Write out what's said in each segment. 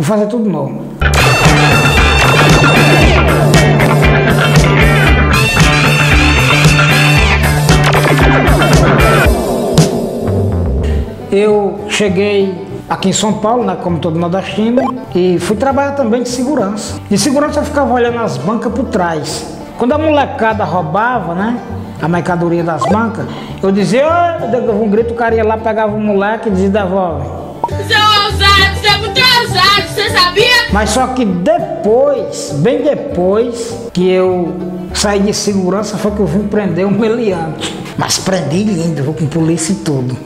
fazer tudo novo. Eu cheguei aqui em São Paulo, né, como todo nordestino, e fui trabalhar também de segurança. De segurança eu ficava olhando as bancas por trás. Quando a molecada roubava, né, a mercadoria das bancas, eu dizia, eu dava um grito, o cara ia lá, pegava o moleque e dizia, devolve. Seu ousado, você é muito ousado, você sabia? Mas só que depois, bem depois que eu saí de segurança, foi que eu vim prender um meliante. Mas prendi lindo, com polícia e tudo.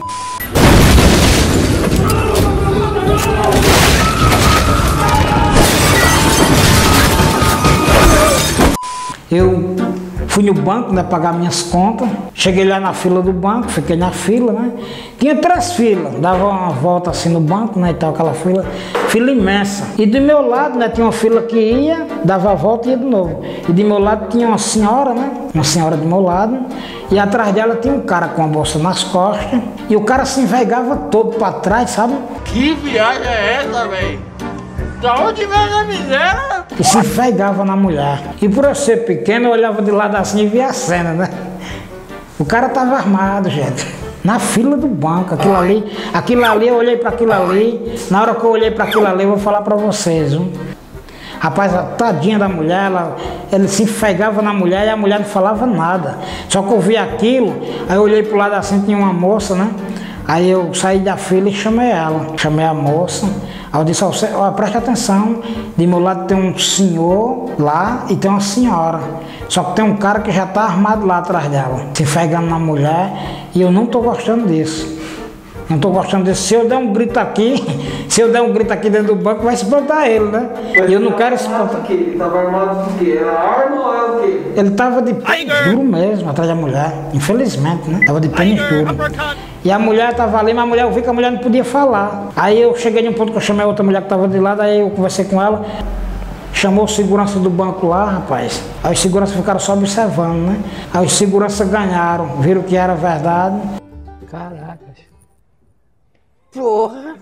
Eu fui no banco, né, pagar minhas contas. Cheguei lá na fila do banco, fiquei na fila, né? Tinha 3 filas, dava uma volta assim no banco, né, e tal, aquela fila imensa. E do meu lado, né, tinha uma fila que ia, dava a volta e ia de novo. E do meu lado tinha uma senhora, né, uma senhora do meu lado, e atrás dela tinha um cara com a bolsa nas costas, e o cara se envergava todo pra trás, sabe? Que viagem é essa, velho? Da onde vem a miséria? E se envergava na mulher. E por eu ser pequeno, eu olhava de lado assim e via a cena, né? O cara tava armado, gente. Na fila do banco, aquilo ali, eu olhei para aquilo ali. Na hora que eu olhei para aquilo ali, eu vou falar para vocês, viu? Rapaz, a tadinha da mulher, ele se envergava na mulher e a mulher não falava nada. Só que eu vi aquilo, aí eu olhei pro lado assim, tinha uma moça, né? Aí eu saí da fila e chamei ela, chamei a moça. Aí eu disse, ó, preste atenção, de meu lado tem um senhor lá e tem uma senhora. Só que tem um cara que já tá armado lá atrás dela, se envergando na mulher, e eu não tô gostando disso. Não tô gostando disso. Se eu der um grito aqui, dentro do banco, vai espantar ele, né? E eu não quero espantar. Ele tava armado do quê? Era arma ou é o quê? Ele tava de pênis duro mesmo, atrás da mulher. Infelizmente, né? Tava de pênis duro. E a mulher tava ali, mas a mulher, eu vi que a mulher não podia falar. Aí eu cheguei num ponto que eu chamei a outra mulher que tava de lado, aí eu conversei com ela. Chamou o segurança do banco lá, rapaz. Aí os seguranças ficaram só observando, né? Aí os seguranças ganharam, viram que era verdade. Caracas. Porra.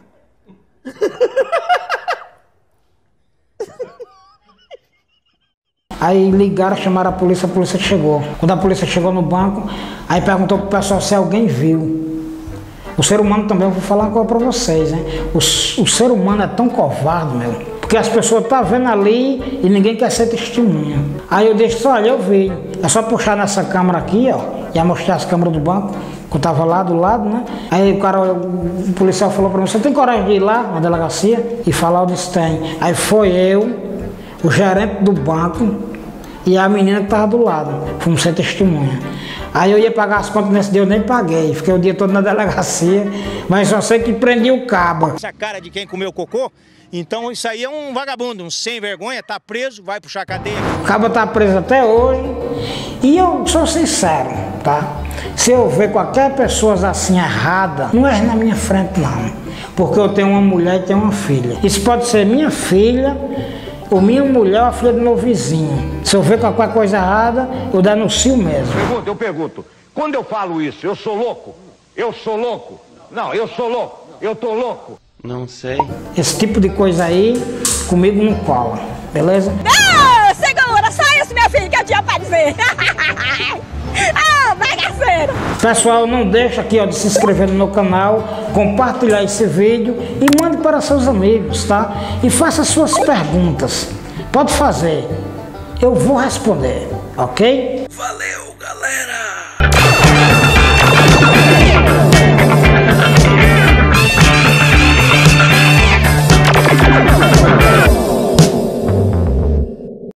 Aí ligaram, chamaram a polícia chegou. Quando a polícia chegou no banco, aí perguntou pro pessoal se alguém viu. O ser humano também, eu vou falar uma coisa pra vocês, né? O ser humano é tão covarde, meu. Porque as pessoas estão vendo ali e ninguém quer ser testemunha. Aí eu disse, olha, eu vi. É só puxar nessa câmera aqui, ó. Ia mostrar as câmeras do banco, que eu tava lá do lado, né? Aí o policial falou pra mim, você tem coragem de ir lá na delegacia e falar? Eu disse, tem. Aí foi eu, o gerente do banco e a menina que tava do lado. Fomos ser testemunha. Aí eu ia pagar as contas nesse dia, eu nem paguei. Fiquei o dia todo na delegacia, mas só sei que prendi o cabo. Essa cara de quem comeu cocô, então isso aí é um vagabundo, um sem vergonha, tá preso, vai puxar a cadeia. O cabo tá preso até hoje. E eu sou sincero, tá? Se eu ver qualquer pessoa assim errada, não é na minha frente não. Porque eu tenho uma mulher e tenho uma filha. Isso pode ser minha filha, ou minha mulher ou a filha do meu vizinho. Se eu ver qualquer coisa errada, eu denuncio mesmo. Eu pergunto, quando eu falo isso, eu sou louco? Eu sou louco? Não, eu sou louco. Eu tô louco. Não sei. Esse tipo de coisa aí, comigo não cola, beleza? Ah, segura, só isso, minha filha, que eu tinha pra dizer. Ah, bagaceiro. Pessoal, não deixa aqui, ó, de se inscrever no meu canal, compartilhar esse vídeo e mande para seus amigos, tá? E faça suas perguntas. Pode fazer. Eu vou responder, ok? Valeu, galera!